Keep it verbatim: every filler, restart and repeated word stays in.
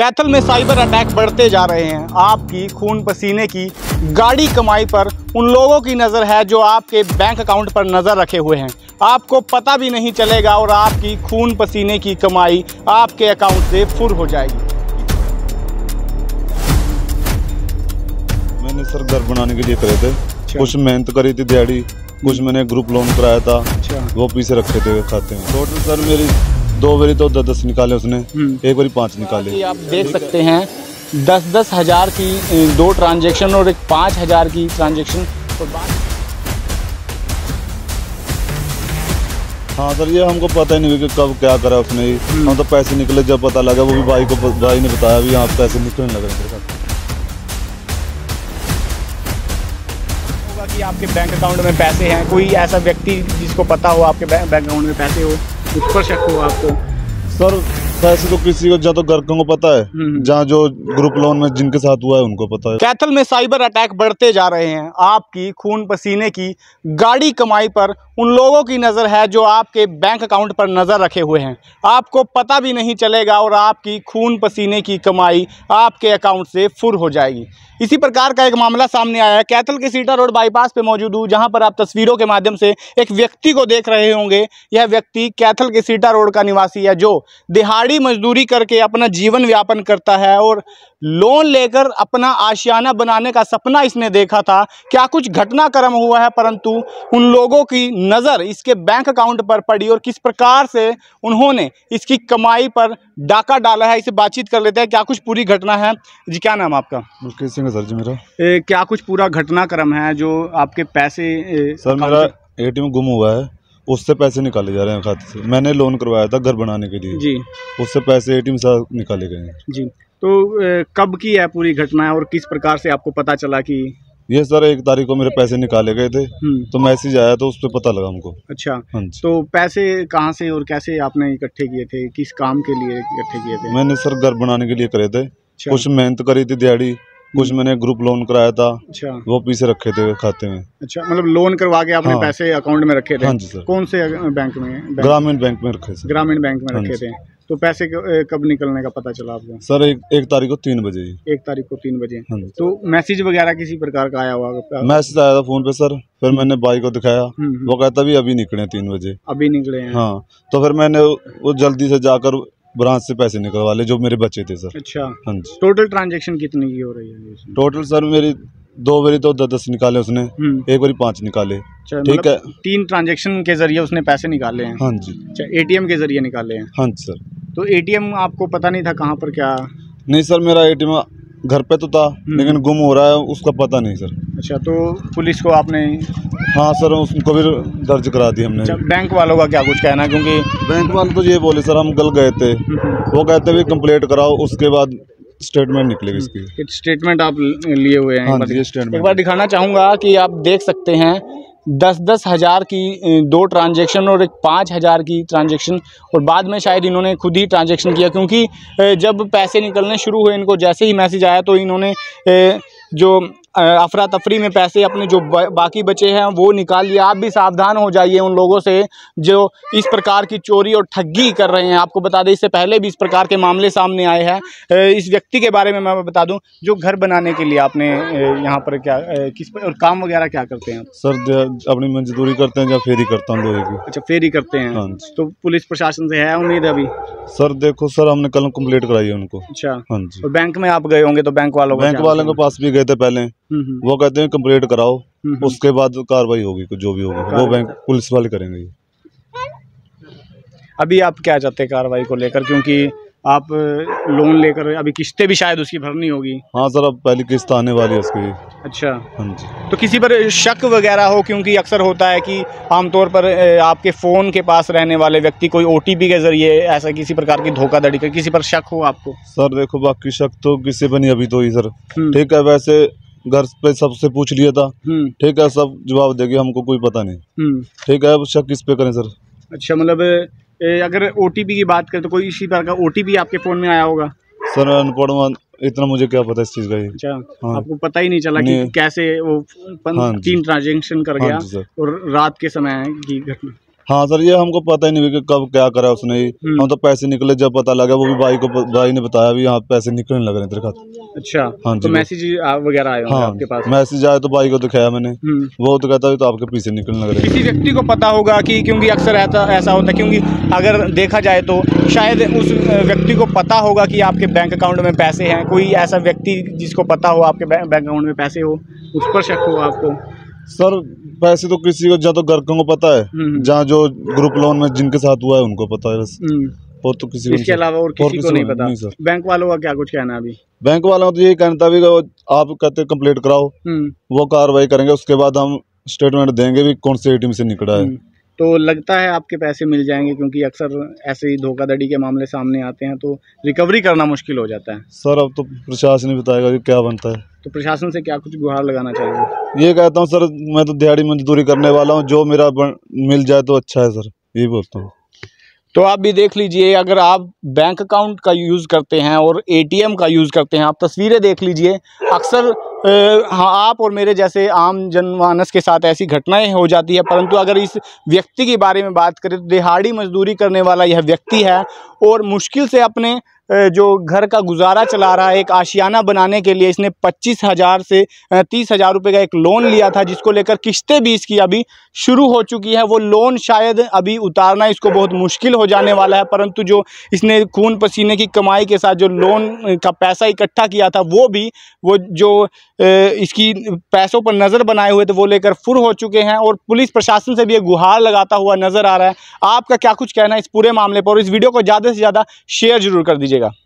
कैथल में cyber attack बढ़ते जा रहे हैं। आपकी खून पसीने की गाढ़ी कमाई पर उन लोगों की नज़र है जो आपके बैंक अकाउंट पर नज़र रखे हुए हैं। आपको पता भी नहीं चलेगा और आपकी खून पसीने की कमाई आपके अकाउंट से फुर हो जाएगी। मैंने सर घर बनाने के लिए करे थे, कुछ मेहनत करी थी दिहाड़ी, कुछ मैंने ग्रुप लोन कराया था, वो पीछे रखे थे खाते में। टोटल सर मेरी दो बारी तो दस दस निकाले उसने, एक बारी पाँच निकाले। आप देख सकते हैं दस दस हज़ार की दो ट्रांजैक्शन और एक पाँच हज़ार की ट्रांजैक्शन। हाँ सर, ये हमको पता ही नहीं कि कब क्या करा उसने। हम तो पैसे निकले जब पता लगा, वो भी भाई को भाई ने बताया भी यहाँ पैसे निकलने लगे मेरे साथ। होगा कि आपके बैंक अकाउंट में पैसे हैं, कोई ऐसा व्यक्ति जिसको पता हो आपके बैंक अकाउंट में पैसे हो, उस पर शक हो आपको? सर पैसे तो किसी को, जहाँ तो घर को पता है, जहाँ जो ग्रुप लोन में जिनके साथ हुआ है उनको पता है। कैथल में साइबर अटैक बढ़ते जा रहे हैं। आपकी खून पसीने की गाढ़ी कमाई पर उन लोगों की नज़र है जो आपके बैंक अकाउंट पर नज़र रखे हुए हैं। आपको पता भी नहीं चलेगा और आपकी खून पसीने की कमाई आपके अकाउंट से फुर हो जाएगी। इसी प्रकार का एक मामला सामने आया है। कैथल के सीटा रोड बाईपास पे मौजूद हूँ, जहां पर आप तस्वीरों के माध्यम से एक व्यक्ति को देख रहे होंगे। यह व्यक्ति कैथल के सीटा रोड का निवासी है, जो दिहाड़ी मजदूरी करके अपना जीवन व्यापन करता है और लोन लेकर अपना आशियाना बनाने का सपना इसने देखा था। क्या कुछ घटनाक्रम हुआ है, परंतु उन लोगों की नज़र इसके बैंक अकाउंट पर पड़ी और किस प्रकार से उन्होंने इसकी कमाई पर डाका डाला है, इसे बातचीत कर लेते हैं। क्या कुछ पूरी घटना है जी? क्या नाम आपका? मुकेश सिंह सर जी मेरा। ए, क्या कुछ पूरा घटनाक्रम है जो आपके पैसे ए, सर मेरा एटीएम गुम हुआ है, उससे पैसे निकाले जा रहे हैं खाते से। मैंने लोन करवाया था घर बनाने के लिए जी, उससे पैसे एटीएम से निकाले गए हैं जी। तो ए, कब की है पूरी घटना और किस प्रकार से आपको पता चला कि ये? सर एक तारीख को मेरे पैसे निकाले गए थे, तो मैसेज आया तो उस पर पता लगा हमको। अच्छा, तो पैसे कहाँ से और कैसे आपने इकट्ठे किए थे, किस काम के लिए इकट्ठे किए थे? मैंने सर घर बनाने के लिए करे थे, कुछ मेहनत करी थी दिहाड़ी, कुछ मैंने ग्रुप लोन कराया था, अच्छा, वो पीछे रखे थे खाते में। अच्छा, मतलब लोन करवा के आपने हाँ, पैसे अकाउंट में रखे थे? हाँ जी सर। कौन से बैंक में? ग्रामीण बैंक में रखे थे। ग्रामीण बैंक में रखे थे। तो पैसे कब निकलने का पता चला आपको? सर एक एक तारीख को तीन बजे। एक तारीख को तीन बजे। हाँ, तो मैसेज वगैरह किसी प्रकार का आया हुआ? मैसेज आया था फोन पे सर, फिर मैंने भाई को दिखाया, वो कहता भी अभी निकले तीन बजे। अभी निकले हैं? हाँ, तो फिर मैंने वो जल्दी से जाकर ब्रांच से पैसे निकलवा ले जो मेरे बच्चे थे सर। अच्छा, हाँ जी। टोटल ट्रांजैक्शन कितनी की हो रही है? टोटल सर मेरी दो बारी तो दस दस निकाले उसने, एक बारी पाँच निकाले। ठीक है, तीन ट्रांजैक्शन के जरिए उसने पैसे निकाले हैं? हाँ जी। अच्छा, एटीएम के जरिए निकाले हैं? हाँ जी सर। तो एटीएम आपको पता नहीं था कहाँ पर क्या? नहीं सर, मेरा एटीएम घर पे तो था लेकिन गुम हो रहा है, उसका पता नहीं सर। अच्छा, तो पुलिस को आपने? हाँ सर, उसको भी दर्ज करा दी हमने। अच्छा, बैंक वालों का क्या कुछ कहना? क्योंकि बैंक वाले तो ये बोले सर हम कल गए थे, वो कहते भी कंप्लेंट कराओ, उसके बाद स्टेटमेंट निकलेगी इसकी। स्टेटमेंट आप लिए हुए हैं? हाँ जी, स्टेटमेंट। एक बार दिखाना चाहूँगा कि आप देख सकते हैं दस दस हज़ार की दो ट्रांजैक्शन और एक पाँच हज़ार की ट्रांजैक्शन, और बाद में शायद इन्होंने खुद ही ट्रांजैक्शन किया, क्योंकि जब पैसे निकलने शुरू हुए इनको जैसे ही मैसेज आया तो इन्होंने जो अफरा तफरी में पैसे अपने जो बाकी बचे हैं वो निकाल लिया। आप भी सावधान हो जाइए उन लोगों से जो इस प्रकार की चोरी और ठगी कर रहे हैं। आपको बता दें, इससे पहले भी इस प्रकार के मामले सामने आए हैं। इस व्यक्ति के बारे में मैं बता दूं, जो घर बनाने के लिए आपने यहाँ पर क्या किस पर, और काम वगैरह क्या करते हैं सर? अपनी मजदूरी करते हैं या फेरी करता हूँ लोहे की। अच्छा, फेरी करते हैं। हाँ, तो पुलिस प्रशासन से है उम्मीद अभी? सर देखो सर, हमने कल कंप्लीट कराई है उनको। अच्छा, हाँ जी। तो बैंक में आप गए होंगे, तो बैंक वालों बैंक वालों के पास भी गए थे पहले, वो कहते हैं कंप्लीट कराओ, उसके बाद कार्रवाई होगी, जो भी होगी वो बैंक पुलिस वाले करेंगे। अभी आप क्या चाहते हैं कार्रवाई को लेकर, क्योंकि आप लोन लेकर अभी किस्तें भी शायद उसकी भरनी होगी? हाँ सर, अब पहली किस्त आने वाली है उसकी। अच्छा, हाँ जी। तो किसी पर शक वगैरह हो? क्योंकि अक्सर होता है कि आमतौर पर आपके फ़ोन के पास रहने वाले व्यक्ति कोई ओटीपी के जरिए ऐसा किसी प्रकार की धोखाधड़ी कर, किसी पर शक हो आपको? सर देखो, बाकी शक तो किसी पर नहीं अभी तो ही सर। ठीक है, वैसे घर पे सबसे पूछ लिया था, ठीक है, सब जवाब देंगे, हमको कोई पता नहीं। ठीक है, अब शक किस पे करें सर? अच्छा, मतलब अगर ओटीपी की बात करें तो कोई इसी प्रकार का ओटीपी आपके फ़ोन में आया होगा? सर अनपढ़, इतना मुझे क्या पता इस चीज़ का। अच्छा, हाँ। आपको पता ही नहीं चला नहीं। कि कैसे वो हाँ तीन ट्रांजैक्शन कर गया, हाँ और रात के समय की घटना? हाँ सर, ये हमको पता ही नहीं कि कब क्या करा उसने। हम तो पैसे निकले जब पता लगा, वो भी भाई को, भाई ने बताया भी यहाँ पैसे निकलने लग रहे तेरे खाते। अच्छा, हाँ तो मैसेज वगैरह आए होंगे हाँ, आपके पास? मैसेज आया तो भाई को दिखाया मैंने, वो तो कहता है तो आपके पीछे निकलने लग रहे। किसी व्यक्ति को पता होगा कि, क्योंकि अक्सर ऐसा ऐसा होता है, क्योंकि अगर देखा जाए तो शायद उस व्यक्ति को पता होगा कि आपके बैंक अकाउंट में पैसे हैं। कोई ऐसा व्यक्ति जिसको पता हो आपके बैंक अकाउंट में पैसे हो, उस पर शक हो आपको? सर पैसे तो किसी को, जहाँ तो घर को पता है, जहाँ जो ग्रुप लोन में जिनके साथ हुआ है उनको पता है बस, और तो किसी को, इसके अलावा और किसी को नहीं पता। नहीं, बैंक वालों का क्या कुछ कहना है अभी? बैंक वालों का तो यही कहना था भी आप कहते कंप्लीट कराओ, वो कार्रवाई करेंगे, उसके बाद हम स्टेटमेंट देंगे भी कौन से एटीएम से निकला है। तो लगता है आपके पैसे मिल जाएंगे, क्योंकि अक्सर ऐसे ही धोखाधड़ी के मामले सामने आते हैं तो रिकवरी करना मुश्किल हो जाता है। सर अब तो प्रशासन ही बताएगा कि क्या बनता है। तो प्रशासन से क्या कुछ गुहार लगाना चाहिए? ये कहता हूँ सर, मैं तो दिहाड़ी मजदूरी करने वाला हूँ, जो मेरा मिल जाए तो अच्छा है सर, यही बोलता हूँ। तो आप भी देख लीजिए, अगर आप बैंक अकाउंट का यूज़ करते हैं और एटीएम का यूज़ करते हैं, आप तस्वीरें देख लीजिए। अक्सर हाँ, आप और मेरे जैसे आम जनमानस के साथ ऐसी घटनाएं हो जाती है, परंतु अगर इस व्यक्ति के बारे में बात करें तो दिहाड़ी मजदूरी करने वाला यह व्यक्ति है और मुश्किल से अपने जो घर का गुजारा चला रहा है। एक आशियाना बनाने के लिए इसने पच्चीस हज़ार से तीस हज़ार रुपये का एक लोन लिया था, जिसको लेकर किस्तें भी इसकी अभी शुरू हो चुकी है। वो लोन शायद अभी उतारना इसको बहुत मुश्किल हो जाने वाला है, परंतु जो इसने खून पसीने की कमाई के साथ जो लोन का पैसा इकट्ठा किया था, वो भी वो जो इसकी पैसों पर नज़र बनाए हुए थे वो लेकर फुर हो चुके हैं और पुलिस प्रशासन से भी एक गुहार लगाता हुआ नज़र आ रहा है। आपका क्या कुछ कहना है इस पूरे मामले पर? इस वीडियो को ज़्यादा से ज़्यादा शेयर जरूर कर दीजिएगा।